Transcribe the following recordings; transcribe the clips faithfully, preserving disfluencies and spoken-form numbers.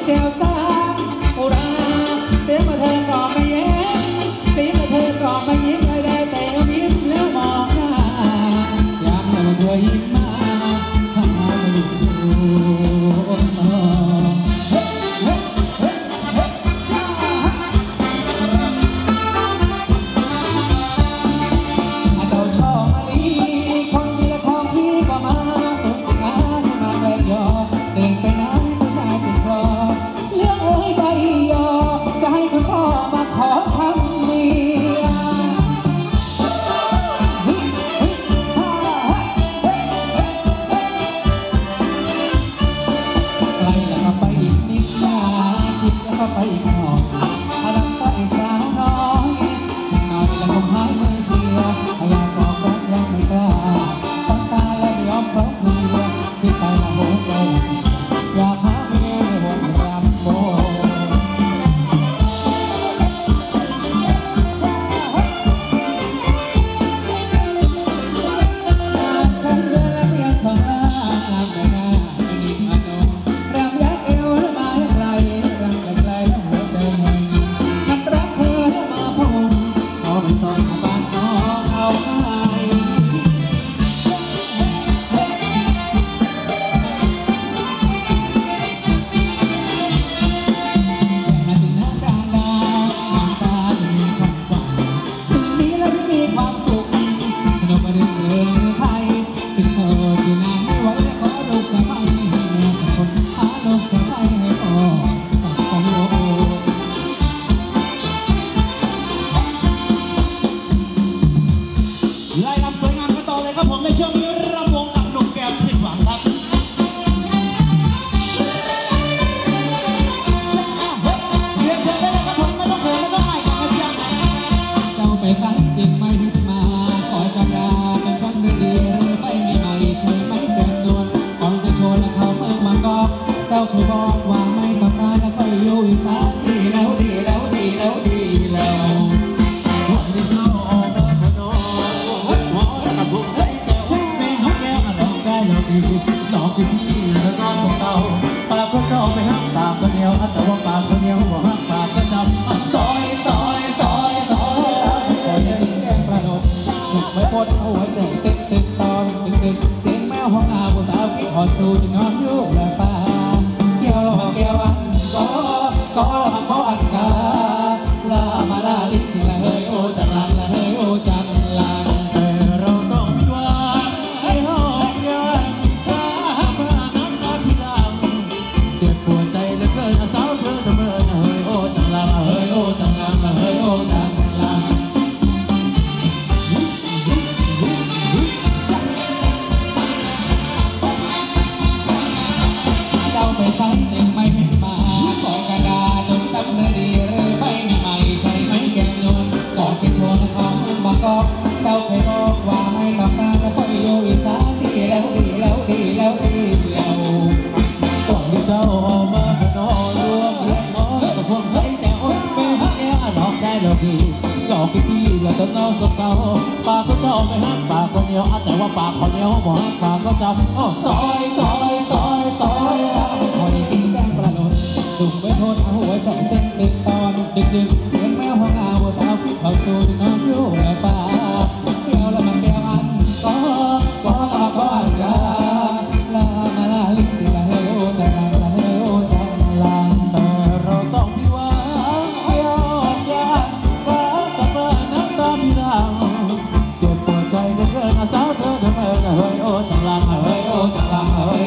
แก้วสาอุราเสียงมาเธอก็ไม่แย้มเสียงมาเธอก็ไม่ยิ้มไม่ได้แต่ยิ้มแล้วมองหน้ายามเราเธอยิ้มมาทำให้ดูไปอีกหน่อยพลังใต้สาวน้อยหน่อยแล้วคงหายมือเดียวอยากบอกรักยังไม่กล้าตั้งตาแล้วไม่ยอมพร้อมเพียที่ไปละหัวใจอยากหาเมียในวงรำโบฉันเรือและเพียงทางน้ำไม่น่าไม่นิ่งอโนรำยักเอวและมาอย่างไรรำไกลๆหัวใจฉันรักเธอและมาพงขอเป็นต้นบ้านน้องเอาให้แจ้งมาถึงหน้าดานดาน้ำตาจะมีความฝันคืนนี้แล้วมีความสุขสนุกมาเรื่องเรื่องไทยเป็นเธออยู่นานไม่ไหวและขอลูกสะใภ้ให้แม่เป็นคนหาลูกสะใภ้ให้พ่อของโลกไล่รำสวยงามกันต่อเลยครับผมในช่วงนี้รำวงกับหนุ่มแก้วผิดหวังครับเรียนเชิญได้เลยครับผมไม่ต้องเขินไม่ต้องอายกันนะจ๊ะเจ้าไปไกลจริงไม่มาคอยกำลาเป็นช่างดีหรือไปมีใหม่ใช่ไหมเต็มนวลก่อนจะโชว์และเขาเมื่อมากอกเจ้าเคยบอกว่าไม่ต้องการแล้วก็อยู่อีสานดีแล้วดีแล้วดีแล้วดีแล้ววันที่เจ้าออกมาพนอหัวกับบุกใส่แก้วแม่น้องแก้วลองได้ลองดีลองดีพี่แล้วก็สงเศร้าปากก็เข้าไปหักปากก็เหนียวแต่ว่าปากก็เหนียวหัวหักปากก็จำซอยซอยซอยซอยซอยยังแก้มประนดหนุกไม่พ้นหัวใจตึกตึกตอนตึกตึกเสียงแมวห้องอาบุษาฟิตหอดสูจะนอนอยู่และป่าเกี่ยวหลอกเกี่ยวอันก็ก็หักเพราะอันกาลามาลาลิขิละเฮ้ยโอจันลังละเฮ้ยโอจันลังแต่เราต้องพิจารณาให้หอกยานช้ามาน้ำตาพี่ลังเจ็บปวดใจเหลือเกินสาวเธอทำเมื่อเฮ้ยโอจันลังเฮ้ยโอจันลังเฮ้ยโอจันลังเจ้าไปซ้ำจึงไม่เห็นมาขอกระดาษจงจำเนื้อดีหรือไม่มีใหม่ใช่ไหมแก้มนวลก่อนเป็นโชว์และของมึงบางกอกเจ้าเคยบอกว่าไม่ต้องการแล้วก็อยู่อีสานดีแล้วดีแล้วดีแล้วดีแล้วก่อนที่เจ้าออกมาพนอรวมรวมน้องกับพวกใส่แต่โอ๊ยไม่หักแก้วหลอกได้หลอกดีหลอกพี่แล้วจนน้องจนเศร้าปากก็เจ้าไม่หักปากก็เหนียวแต่ว่าปากเขาเหนียวบ่หักปากก็จำอ๋อซอยซอยซอยซอยคอยกินแกงประนดดุ่มไปโทษหัวใจเต้นตึกตอนดึกดึกเสียงแมวห้องอาวัวสาวฟิตเขาสูจะนอนอยู่และป่าเกี่ยวแล้วมันแก้วอันก็ก็ลาก็อันกาลามาลาลิขิละเฮโอจันลังละเฮโอจันลังแต่เราต้องพิวายอนยาตาตะเมื่อน้ำตาพี่ลังเจ็บปวดใจเหลือเกินสาวเธอทำเมื่อเฮ้ยโอจันลังเฮ้ยโอจันลังเฮ้ย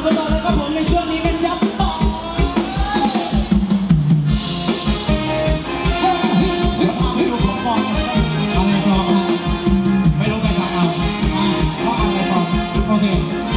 กันต่อเลยครับผมในช่วงนี้กันจับต่อเดี๋ยวพาไปดูของปลอมอะไรปลอมนะไม่รู้ไปทำเอาว่าอะไรปลอมโอเค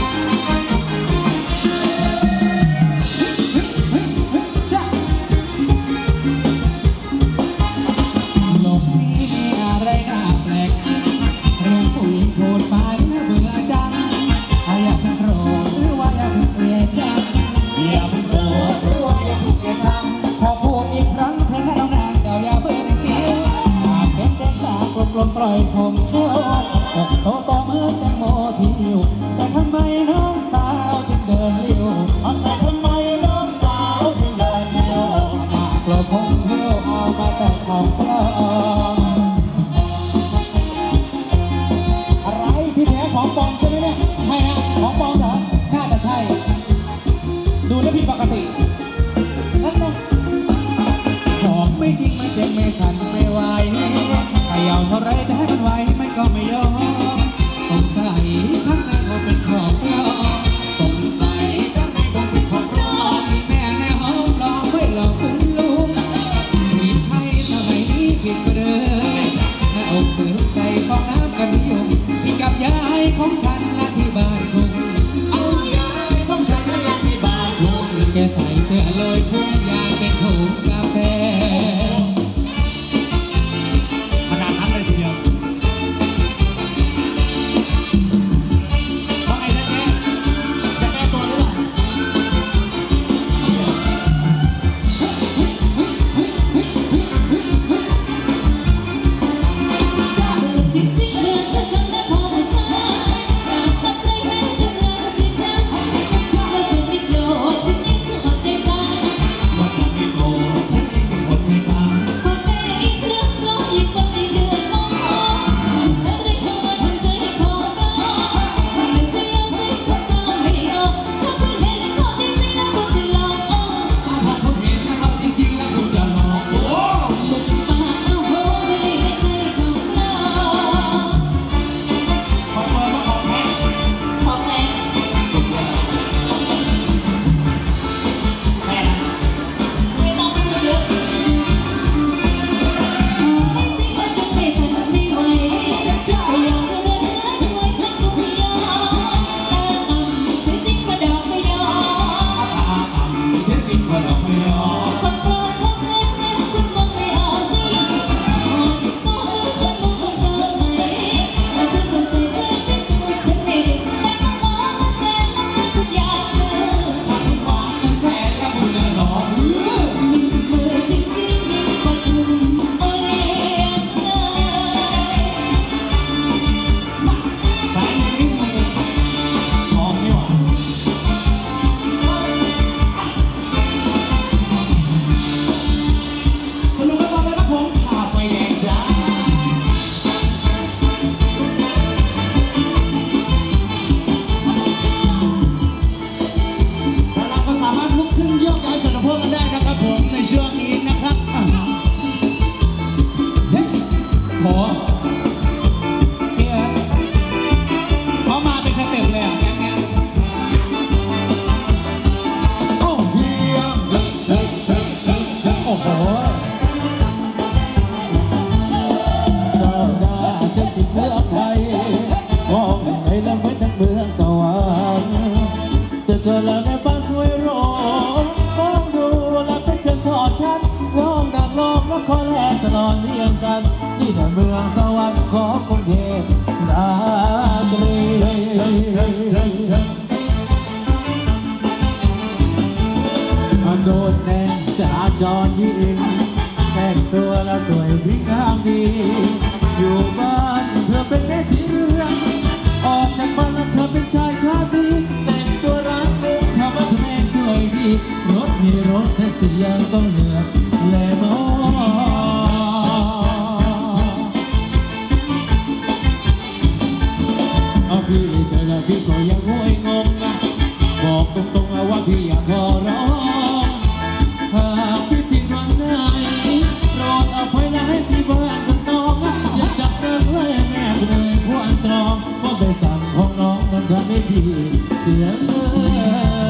โลกนี้มีอะไรน่าแปลกจริงเรื่องผู้หญิงโหดไปน่าเบื่อจังอยากเป็นโรคหรือว่าอยากเป็นเกลียดจังอย่าเป็นโรคหรือว่าอยากเป็นเกลียดจังขอพูดอีกครั้งเธอให้เรานางเจ้าอย่าเพิ่งเชียวหากเป็นเด็กตากลมๆปล่อยผมชั่วอกโตโตเหมือนแตงโมที่อยู่แต่ทำไมน้องสาวจึงเดินเลี้ยวแต่ทำไมน้องสาวจึงเดินเลี้ยวมากลัวคงเลี้ยวเอามาแต่ของปลอมอะไรที่แท้ของปลอมใช่ไหมเนี่ยใช่ฮะของปลอมเหรอน่าจะใช่ ดูแล้วผิดปกตินั่นนะของไม่จริงไม่เจ็บไม่ขันไม่ไหวถ้าเยาเท่าไรจะให้มันไหวมันก็ไม่ยอมสงสัยข้างในคงเป็นของปลอมสงสัยข้างในคงเป็นของปลอมที่แม่ในห้องรอไม่หลอกคุณลูกมีไทยสมัยนี้ผิดกว่าเดิมหน้าอกถือใจฟองน้ำกันนิยมพี่กับยายของฉันละที่บ้านคุณเอายายต้องฉันให้ยายที่บ้านลุงแกใส่เสื้อลอยพุ่งยางเป็นถุงกาแฟขนาดนั้นเลยทีเดียวว่าไงนะเจ๊จะแก้ตัวหรือเปล่าจะเบื่อจริงๆเบื่อซะจนไม่พอไม่ใช่อยากตัดใจเป็นเช่นไรก็สิจ้าชอบแล้วจะไม่โกรธฉันนี่จะอดใจฟังว่าจะไม่โกรธฉันเองเป็นคนไม่ฟังพอแต่อีกเรื่องร้องอีกวันในเดือนมองแล้วได้เข้ามาจนใจของเราจะไม่ใช่ยอมใจของเราไม่ยอมถ้าคุณเห็นเขาจริงๆแล้วคุณจะลองอ้อถ้าคุณเห็นนะครับจริงๆแล้วคุณจะหลอกโอ้หลุดปากเอาโหไม่ได้ไม่ใช่ของเราขอเปิดมาขอแพ้ขอแพ้แพ้ไม่ต้องพูดเยอะไม่จริงว่าฉันไม่สั่นไม่ไหวก็ยอมเดินสายด้วยพักทุกอย่างตาต่ำเสียจริงว่าดอกไม่ยอมตาต่ำเท็จจริงว่าเราไม่ยอมคนโปรดของฉันนั้นคุณมองไม่ออกสิมองสิมองคุณมองคนชอบไหมแล้วคุณสงสัยฉันที่สุดฉันไม่ได้แต่ต้องมองกันแสนแล้วคุณอยากซื้อถ้าคุณฟังกันแฟนแล้วคุณจะหลอกเออหนึ่งมือจริงๆมีกว่าคุณโอเลียนเลยแฟนยังนิ่งเลยทองนี่หว่าคุณลุงก็ตอนนี้ครับผมข่าวไฟแดงจ้าแล้วเราก็สามารถลุกขึ้นโยกย้ายสารพวกกันได้นะครับผมในช่วงนี้นะครับอ่ะเฮ้ยขอพี่เอิร์ธเขามาเป็นสเต็ปเลยอ่ะแก๊งเนี้ยโอ้เฮียเฮ้ยเฮ้ยเฮ้ยเฮ้ยเฮ้ยโอ้โหดาวดาเส้นที่เมืองไทยมองไปแล้วเหมือนทั้งเมืองสวรรค์แต่เกิดแล้วในบ้านสวยหรูมองดูแล้วเป็นเชิงชอดชัดร้องดังร้องแล้วคอแลสลอนเรียงกันนี่แหละเมืองสวรรค์ของกรุงเทพราตรีอันโดดแดงจราจรยิงแต่งตัวและสวยวิ่งงามดี อยู่บ้านเธอเป็นแม่สีเรืองออกจากบ้านแล้วเธอเป็นชายชาตรีแต่งตัวรักทำมาทำเองสวยดีรถมีรถแท็กซี่ยังต้องเหนื่อยแลมองเอาพี่เธอแล้วพี่ก็ยังงวยงงนะบอกตรงๆว่าพี่อยากขอร้องหากพี่ผิดวันไหนโปรดอภัยนะให้พี่บ้านกับน้องอย่าจับเรื่องเลยแม่เลยพวนตรองเพราะใบสั่งของน้องมันทำให้พี่เสียเงิน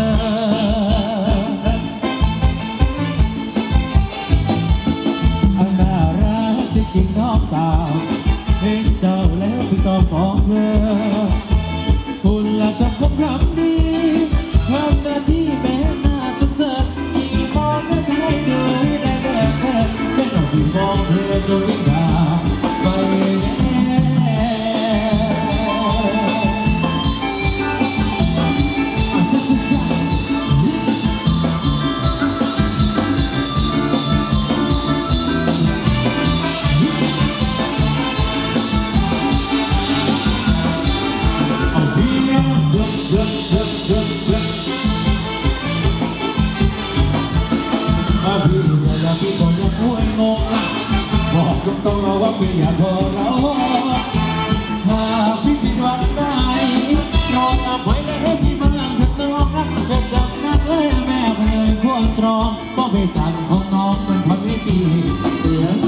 เป็นอย่างพอเราหากพี่ผิดหวังได้ยอมอภัยและให้พี่บ้างเถิดน้องนะจะจำนักเลยแม่เพลงควรตรองก็ไปสั่งของน้องมันพันวิธีเสียง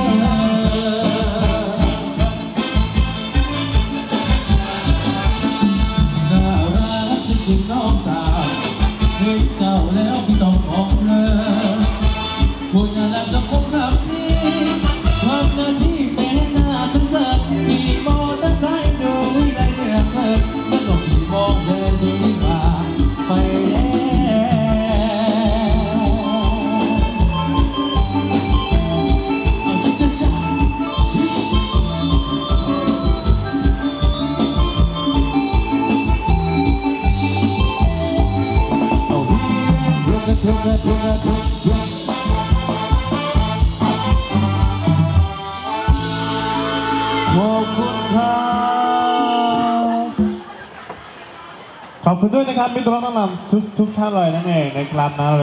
น่ารักจริงๆน้องสาวเห็นเจ้าแล้วพี่ต้องมองเลยควรจะรักจะคบกับนี้ทำหน้าที่เป็นหน้าสงสารขี่มอเตอร์ไซค์ดูได้เรื่องเกิดแล้วก็พี่มองเธอที่นี่มาไปแล้วเอาช้าช้าเอาเพียงทุกทุกทุกทุกทุกขอบคุณครับขอบคุณด้วยนะครับมิตรรักน้องลำทุกทุกท่านเลยนั่นเองนะครับนะ